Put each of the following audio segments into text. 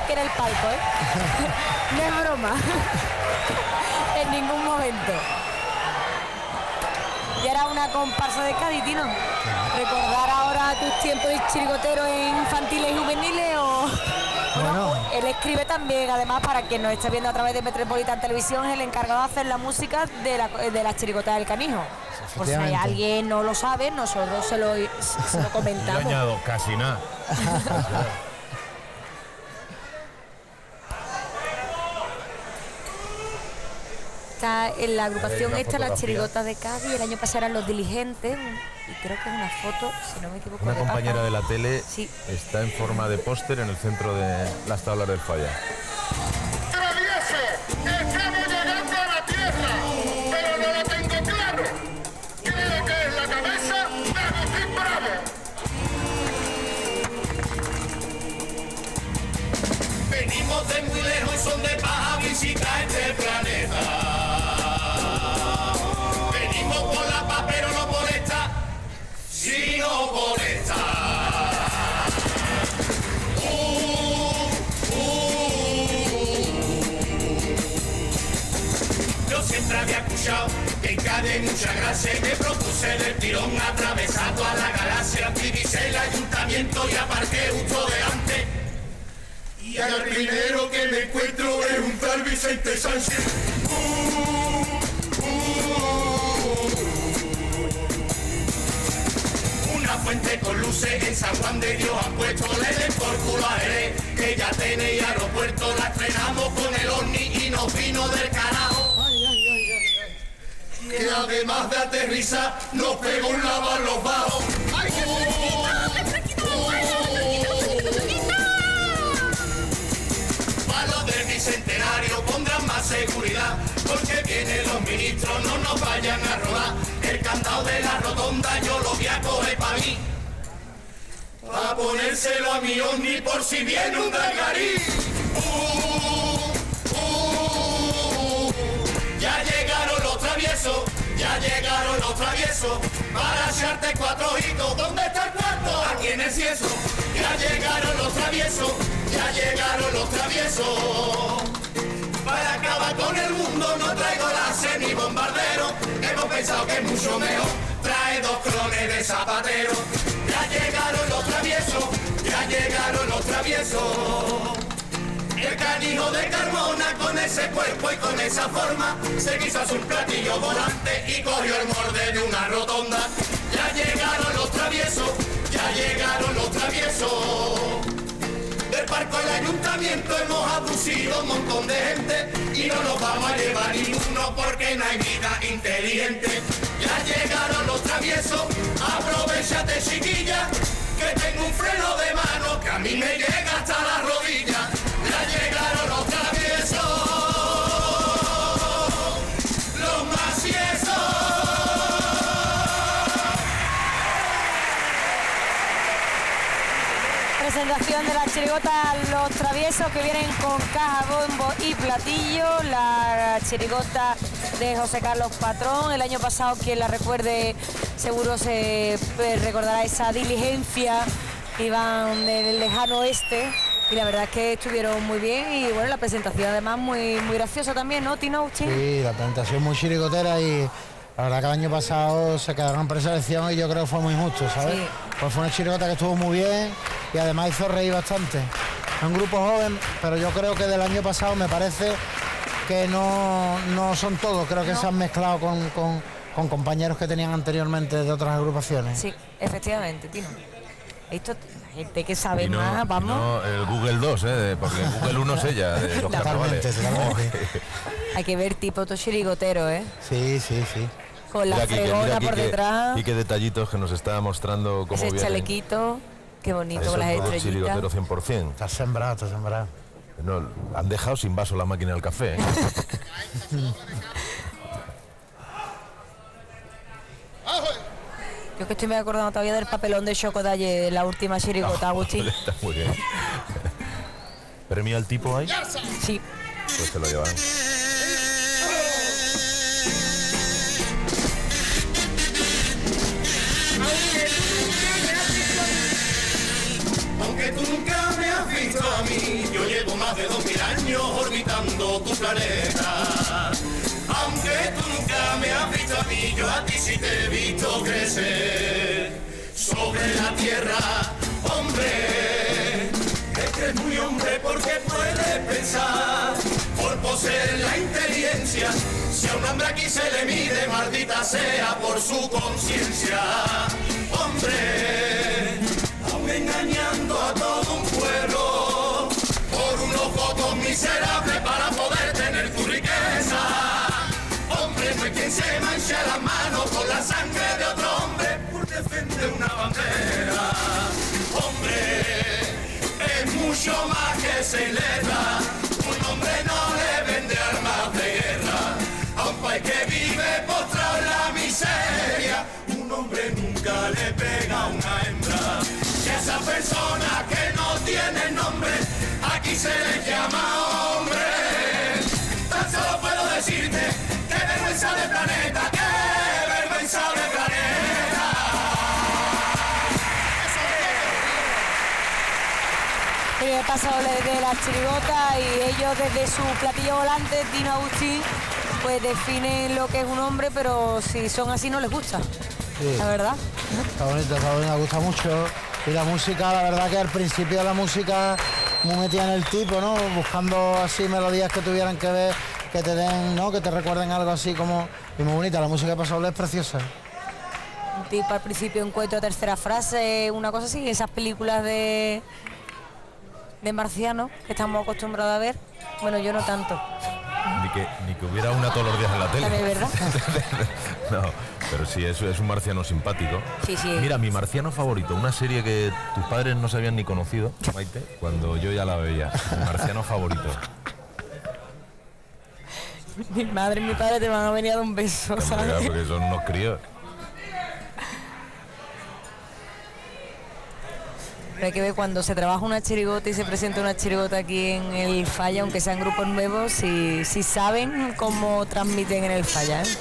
que era el palco, ¿eh? No es broma. En ningún momento. Y era una comparsa de Cádiz, Tino. ¿Recordar ahora tus tiempos de chirigotero en infantiles y juveniles o...? Bueno, él escribe también, además, para quien nos está viendo a través de Metropolitan Televisión, es el encargado de hacer la música de la chirigota del Canijo. Por si alguien no lo sabe, nosotros se lo comentamos. Yo añado casi nada. Está en la agrupación esta, las chirigotas de Cádiz. El año pasado eran los Diligentes. Y creo que es una foto, si no me equivoco. Una compañera de la tele sí. Está en forma de póster en el centro de las tablas del Falla. ¡Travieso! Estamos llegando a la tierra, pero no lo tengo claro. Creo que es la cabeza de Agustín Bravo. Venimos de muy lejos y son de paz a visitar este planeta. Venimos por la paz, pero no por esta, sino por esta. Yo siempre había escuchado que en Cádiz hay mucha gracia y me propuse del tirón atravesar toda la galaxia. Divisé el ayuntamiento y aparqué justo delante. Y al primero que me encuentro es un tal Vicente Sánchez. Una fuente con luces en San Juan de Dios han puesto, le den por culo a Jerez, que ya tenéis aeropuerto, la estrenamos con el Orni y nos vino del carajo. Que además de aterrizar, nos pegó un lava a los bajos. Bicentenario pondrán más seguridad, porque vienen los ministros, no nos vayan a robar. El candado de la rotonda yo lo voy a coger pa' mí, pa' ponérselo a mi Omni por si viene un Dalgarí. Ya llegaron los traviesos, ya llegaron los traviesos, para echarte 4 ojitos. ¿Dónde está el cuarto? Aquí en el cieso. Ya llegaron los traviesos, ya llegaron los traviesos. Para acabar con el mundo no traigo láser ni bombardero. Hemos pensado que es mucho mejor trae 2 clones de zapatero. Ya llegaron los traviesos, ya llegaron los traviesos. El Canijo de Carmona con ese cuerpo y con esa forma se quiso hacer un platillo volante y cogió el molde de una rotonda. Ya llegaron los traviesos, ya llegaron los traviesos. Del parco del ayuntamiento hemos abducido un montón de gente y no nos vamos a llevar ninguno porque no hay vida inteligente. Ya llegaron los traviesos, aprovechate chiquilla, que tengo un freno de mano que a mí me llega hasta la rodilla. Ya llegaron los traviesos, los maciesos. Presentación de la chirigota Los Traviesos, que vienen con caja, bombo y platillo. La chirigota de José Carlos Patrón. El año pasado, quien la recuerde seguro se recordará esa diligencia. Iban del lejano oeste y la verdad es que estuvieron muy bien. Y bueno, la presentación además muy graciosa también, ¿no, Tino? Sí, la presentación muy chirigotera y la verdad que el año pasado se quedaron preselección y yo creo que fue muy justo, ¿sabes? Sí. Pues fue una chirigota que estuvo muy bien y además hizo reír bastante. Es un grupo joven, pero yo creo que del año pasado me parece que no son todos, creo que se han mezclado con compañeros que tenían anteriormente de otras agrupaciones. Sí, efectivamente, Tino. Esto, la gente que sabe más, vamos. No, el Google 2, porque el Google 1 es ella, de los carnavales. Hay que ver tipo todo chirigotero, Sí. Con la fregona por detrás. Y qué detallitos que nos está mostrando cómo ese viene. chalequito, qué bonito. Eso, con las estrellitas. Chirigotero 100%. Está sembrado. No, han dejado sin vaso la máquina del café. Yo que estoy me acordando todavía del papelón de Choco de ayer, la última chirigota, Agustín. Está muy bien. ¿Premio al tipo ahí? Sí. Pues se lo llevan. Aunque tú nunca me has visto a mí, yo llevo más de 2000 años orbitando tu planeta. Aunque tú nunca me has visto a mí, yo a ti sí te he visto crecer. Sobre la tierra, hombre, es que es muy hombre porque puedes pensar. Por poseer la inteligencia, si a un hombre aquí se le mide, maldita sea por su conciencia. Hombre, aún engañando a todo un pueblo, por unos votos miserables para poder tener tu riqueza. Hombre, no hay quien se manche las manos con la sangre de otro hombre por defender una bandera. Hombre, es mucho más que se letra. Un hombre no le vende armas de guerra a un país que vive postrado en la miseria. Un hombre nunca le pega a una hembra. Y a esa persona que no tiene nombre, aquí se le llama hombre. Tan solo puedo decirte, qué vergüenza de planeta, qué vergüenza de planeta. Primer paso de la chirigota y ellos desde su platillo volante, Dino Agustín, pues definen lo que es un hombre, pero si son así no les gusta, Sí. la verdad. Está bonito, me gusta mucho. Y la música, la verdad que al principio la música muy metida en el tipo, ¿no? Buscando así melodías que tuvieran que ver, que te den, ¿no? Que te recuerden algo así como... Y muy bonita, la música de Pasodoble es preciosa. Un tipo al principio encuentro tercera frase, una cosa así, esas películas de marcianos que estamos acostumbrados a ver. Bueno, yo no tanto. Ni que hubiera una todos los días en la tele. ¿También es verdad? No, pero sí, es un marciano simpático. Sí, sí. Mira, mi marciano favorito, una serie que tus padres no se habían ni conocido, Maite, cuando yo ya la veía. Mi marciano favorito. Mi madre y mi padre te van a venir a dar un beso, Hombre, ¿sabes? claro, porque son unos críos. Pero hay que ver cuando se trabaja una chirigota y se presenta una chirigota aquí en el Falla, aunque sean grupos nuevos, si saben cómo transmiten en el Falla, ¿eh?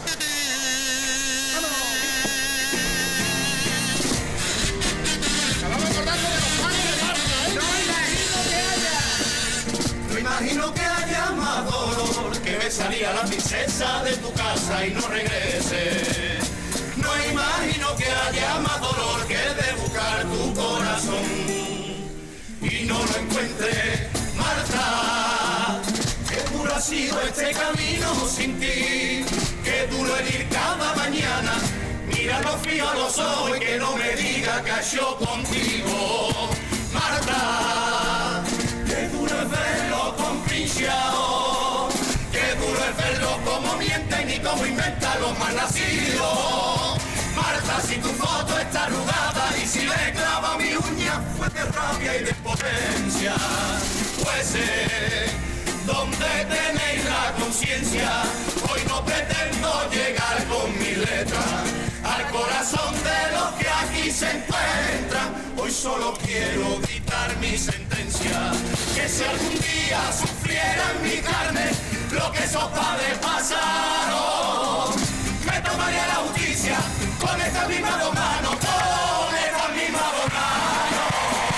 No imagino que haya más dolor que besaría a la princesa de tu casa y no regrese. No imagino que haya más dolor que el de buscar tu corazón y no lo encuentre. Marta, qué duro ha sido este camino sin ti, qué duro el ir cada mañana. Míralo frío a los ojos y que no me diga que yo contigo. Marta, qué duro es verlo comprinchado, qué duro es verlo como mienten y como inventan los mal nacidos. Marta, si tu foto está arrugada y si le clava mi uña fue de rabia y de potencia. Pues donde tenéis la conciencia, hoy no pretendo llegar con mi letra al corazón de los que aquí se encuentran. Hoy solo quiero dictar mi sentencia, que si algún día sufriera en mi carne lo que esos padres pasaron, me tomaría la justicia con esta misma dos manos, con esta misma dos manos.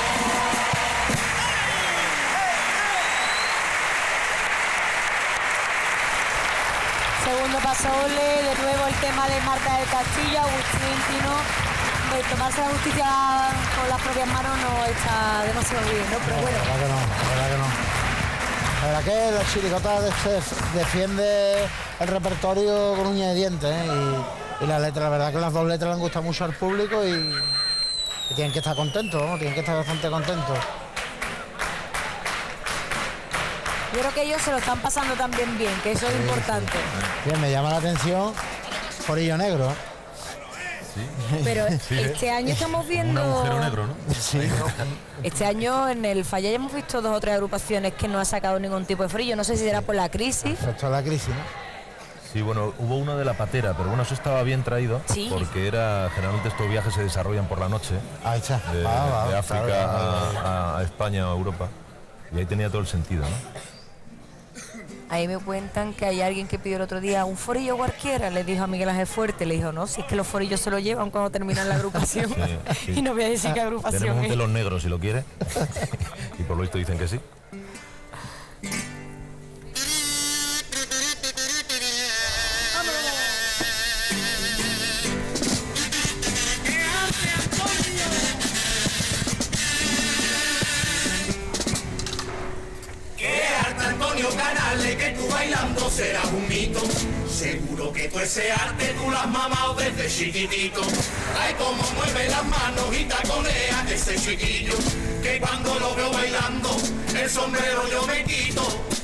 Segundo pasodoble, de nuevo el tema de Marta del Castillo, Agustín Tino. De tomarse la justicia con las propias manos no está demasiado bien, ¿no? Pero bueno. La verdad que no, la verdad que no. La verdad que la chirigota defiende el repertorio con uñas de dientes, ¿eh? Y las letras, la verdad que las dos letras le han gustado mucho al público y tienen que estar contentos, ¿no? Tienen que estar bastante contentos. Yo creo que ellos se lo están pasando también bien, que eso es importante. Bien, me llama la atención Forillo Negro, ¿eh? Pero este año estamos viendo... Un agujero negro, ¿no? Sí. Este año en el Falla ya hemos visto 2 o 3 agrupaciones que no ha sacado ningún tipo de frillo. No sé si será por la crisis. Respecto a la crisis, ¿no? Sí, bueno, hubo uno de la patera, pero bueno, eso estaba bien traído, Sí. porque generalmente estos viajes se desarrollan por la noche, Ahí está. de África claro. a España o Europa, y ahí tenía todo el sentido, ¿no? Ahí me cuentan que hay alguien que pidió el otro día un forillo cualquiera, le dijo a Miguel Ángel Fuerte, le dijo, no, si es que los forillos se lo llevan cuando terminan la agrupación. Sí. Y no voy a decir qué agrupación Tenemos un es. telón negro si lo quiere, y por lo visto dicen que sí. Dale que tú bailando serás un mito. Seguro que tú ese arte tú lo has mamado desde chiquitito. Ay, cómo mueve las manos y taconea ese chiquillo, que cuando lo veo bailando el sombrero yo me quito.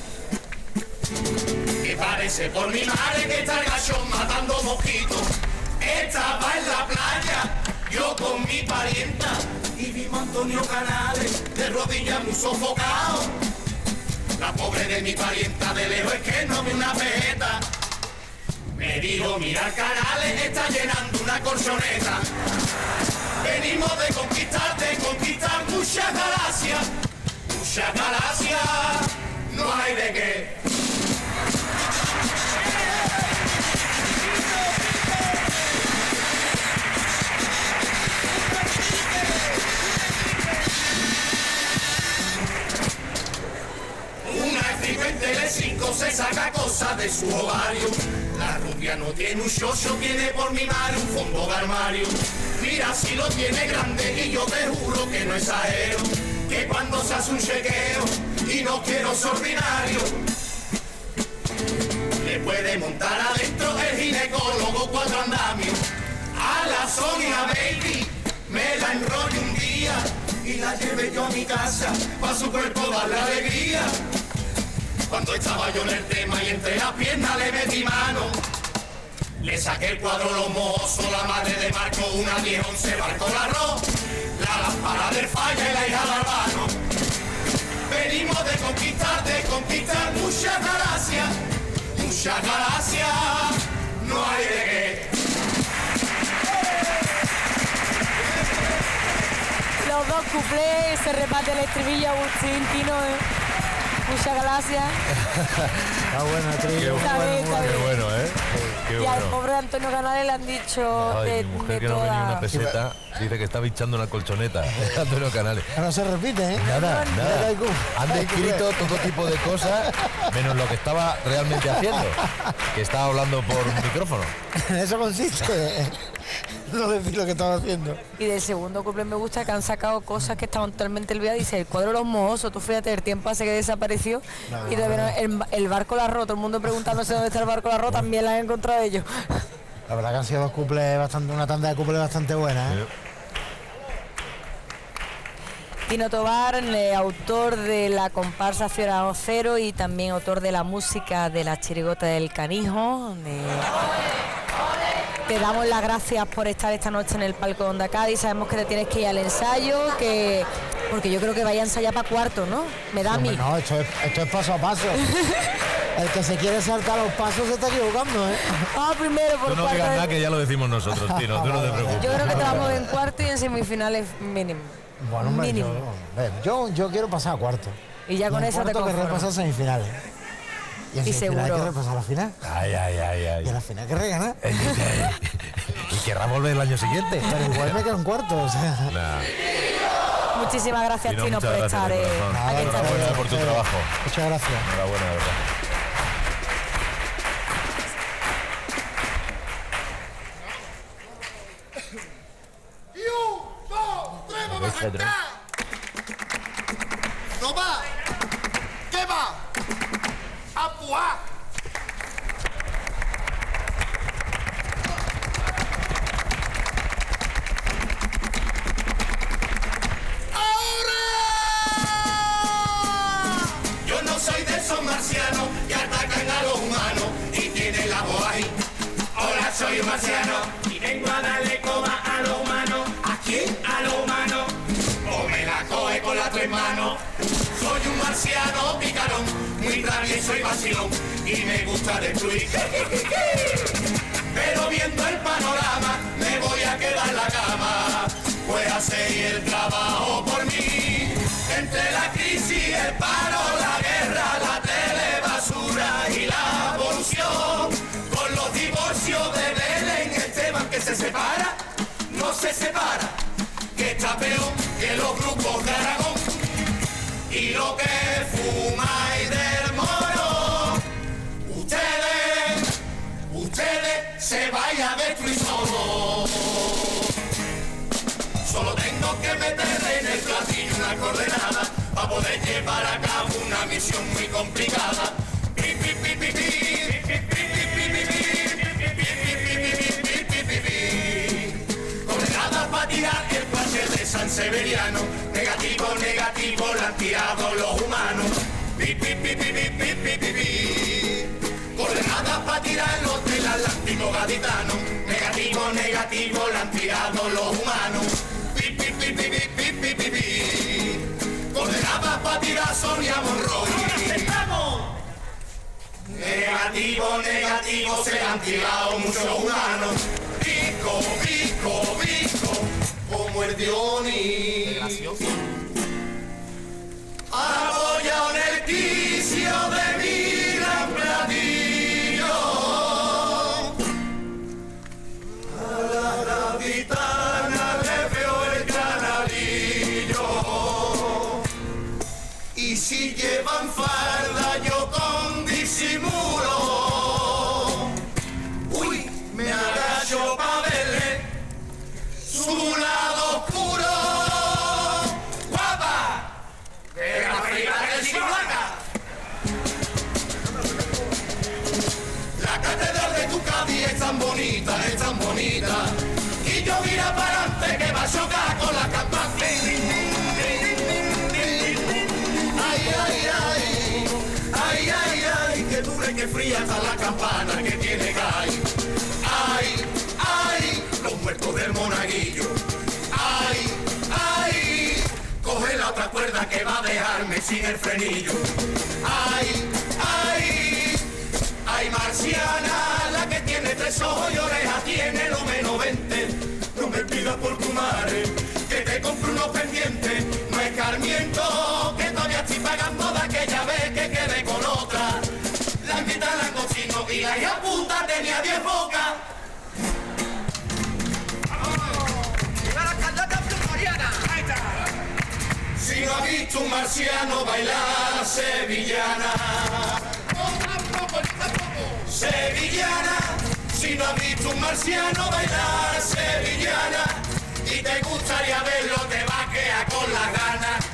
Que parece por mi madre que está el gachón matando mosquitos. Estaba en la playa yo con mi parienta y vimos a Antonio Canales de rodillas muy sofocado. La pobre de mi parienta de lejos es que no ve una vegeta. Me dijo, mira Canales, está llenando una colchoneta. Venimos de conquistarte, conquistar muchas galaxias. Muchas galaxias, no hay de qué. Una estripa en Telecinco se saca cosas de su ovario. La rubia no tiene un chocho, tiene por mi madre un fondo de armario. Mira si lo tiene grande y yo te juro que no exagero, que cuando se hace un chequeo y no quiero ser ordinario, le puede montar adentro el ginecólogo 4 andamios. A la Sonia Baby me la enrollo un día y la llevé yo a mi casa pa' su cuerpo darle alegría. Cuando estaba yo en el tema y entre las piernas le metí mano, le saqué el cuadro los mozos, la madre de Marco, una 10-11 barco de arroz, la lámpara del falla y la hija de Albano. Venimos de conquistar muchas galaxias, no hay de qué. Los dos cuplés, se reparte el estribillo Agustín Tino. Muchas gracias. Está bueno, estribillo. Qué bueno, ¿eh? Qué Y al bueno. pobre Antonio Canales le han dicho Ay, de, mi mujer de que no venía toda... una peseta dice que está bichando una colchoneta. Antonio Canales. No se repite, ¿eh? Nada, nada. Hay cu- Han hay descrito cuplé. todo tipo de cosas, menos lo que estaba realmente haciendo, que estaba hablando por un micrófono. En eso consiste. No decir lo que estaba haciendo. Y del segundo cumple me gusta que han sacado cosas que estaban totalmente olvidadas. Dice, el cuadro de los mohosos, tú fíjate, el tiempo hace que desapareció. Y todavía el barco la roto, todo el mundo preguntándose dónde está el barco la roto, también la han encontrado ellos. La verdad que han sido dos cuples bastante, una tanda de cuples bastante buena, ¿eh? Tino Tobar, autor de la comparsa Ciudadano Cero y también autor de la música de la chirigota del Canijo. Te damos las gracias por estar esta noche en el palco de Onda Cádiz. Sabemos que te tienes que ir al ensayo, porque yo creo que vaya a ensayar para cuarto, ¿no? Me da a mí. No, esto es paso a paso. El que se quiere saltar los pasos se está equivocando, ¿eh? Vamos primero por Tú no cuarto. digas nada que ya lo decimos nosotros, Tino, tú no te preocupes. Yo creo que te vamos en cuarto y en semifinales mínimo. Bueno, hombre, Mínimo. yo quiero pasar a cuarto. Y ya con en eso te cuarto que conformas. repasar semifinales. Y en Y semifinales seguro. hay que repasar la final. Ay, ay, ay, Y ay. en la final hay que reganar. ¿Y querrá volver el año siguiente? Pero igual me quedo en cuarto, o sea. Nah. Muchísimas gracias, Tino, Tino, muchas por gracias estar de corazón. Nada, aquí esta Enhorabuena noche. por tu trabajo. Muchas gracias. Enhorabuena, de verdad. Y 1, 2, 3, vamos a arrancar. No va. ¿Qué va? A pujar. ¡Ahora! Yo no soy de esos marcianos que atacan a los humanos y tienen la voz ahí. Ahora soy un marciano y vengo a darle coma a los humanos. ¿A quién? A los humanos. O me la coge con las 3 manos. Soy un marciano picarón, muy travieso y vacilón y me gusta destruir. Pero viendo el panorama me voy a quedar en la cama, pues hacer el trabajo por mí. Entre la crisis, el paro, la guerra, la telebasura y la evolución, con los divorcios de Belén Esteban que se separa, no se separa, que está peor que los grupos de Aragón y lo que fumáis del moro. Ustedes se vayan a destruir solo. Solo tengo que meterle en el platillo una coordenada para poder llevar a cabo una misión muy complicada. la han tirado los humanos. Pi, pi, pi, pi, pi, pi, pi, pi, pi. Coordenadas para tirar los del Atlántico gaditano. Negativo, negativo, la han tirado los humanos. Pi, pi, pi, pi, pi, pi, pi, pi, pi. Coordenadas para tirar Sonia Monroy. Negativo, negativo, se han tirado muchos humanos. Pico, pico, pico, como el Dioni. Apoyado en el quicio de mi gran platillo. A la gaditana le veo el canalillo. Y si llevan falda yo con disimulo. Uy, me agacho pa' verle su lado oscuro. ¡Guapa! ¡Que la friga del Chirolaca! La catedral de tu Cádiz es tan bonita, es tan bonita. Y yo mira para adelante que va a chocar con la campana. Ay, ay, ay, ay, ay, ay, que dure, que fría está la campana que tiene Gay. Ay, ay, los muertos del monaguillo. Ay, ay, coge la otra cuerda que va a dejarme sin el frenillo. Ay, ay, ay, marciana, la que tiene 3 ojos y orejas tiene lo menos 20. No me pidas por tu madre que te compre unos pendientes. No escarmiento, que todavía estoy pagando de aquella vez que quedé con otra. La mitad la cocino y la hija puta tenía 10 bocas. Si no ha visto un marciano bailar sevillana, sevillana. Si no ha visto un marciano bailar sevillana y te gustaría verlo, te va a quedar con las ganas.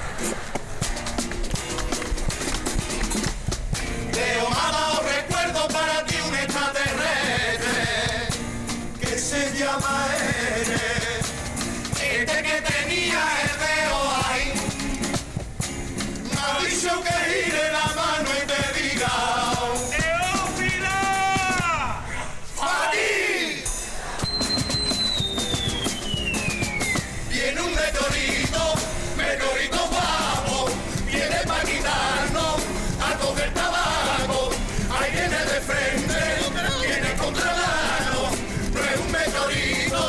Leo me ha dado recuerdo para ti un extraterrestre que se llama Eres. Este que tenía el dedo ahí me ha dicho que gire la mano y te diga ¡Teófila! ¡Para ti! Viene un meteorito, meteorito guapo, viene para quitarnos a coger tabaco. Ahí viene de frente, viene contra mano, no es un meteorito.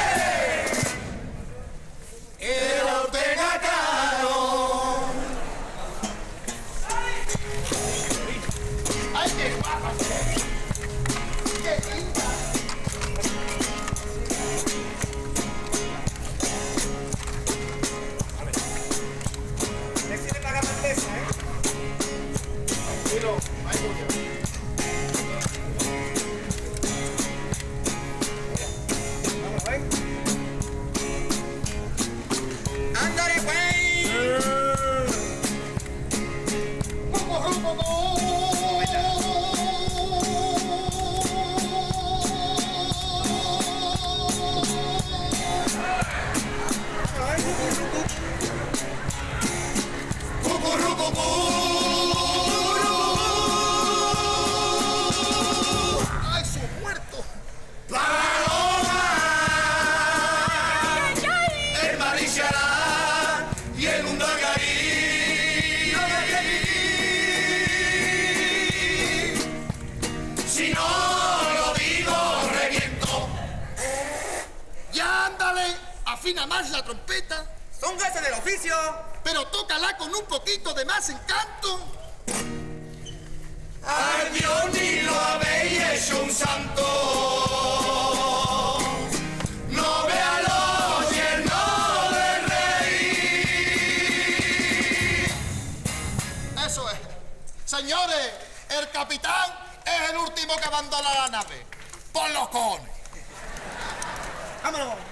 Era Ortega Cano. ¡Ay, qué guapa! ¡Qué linda! Decide pagar más esa, ¿eh? Miro, ahí voy yo. Vamos, ¿ven? ¡Ándale, güey! ¡Ay, sus muertos! ¡Paloma! El Maricharán y el Undagarí. Si no lo digo, reviento. Ya ándale, afina más la trompeta, Son gases del oficio. pero tócala con un poquito de más encanto. Al Dios ni lo habéis hecho un santo. No vea los yernos del rey. Eso es. Señores, el capitán es el último que abandona la nave. Por los cojones. ¡Vámonos!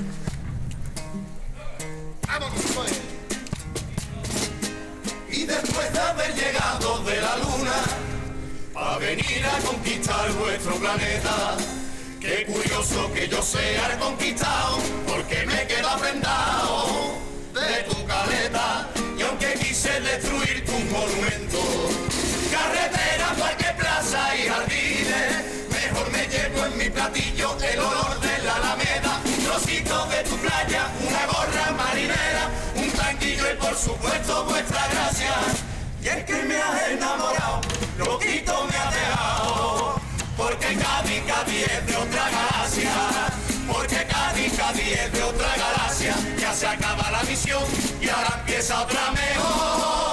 Vámonos, pues. Y después de haber llegado de la luna a venir a conquistar vuestro planeta, qué curioso que yo sea el conquistado, porque me quedo prendado de tu caleta. Y aunque visto vuestra gracia, y es que me has enamorado, loquito me has dejado, porque Cádiz, Cádiz es de otra galaxia, porque Cádiz, Cádiz es de otra galaxia, ya se acaba la misión y ahora empieza otra mejor.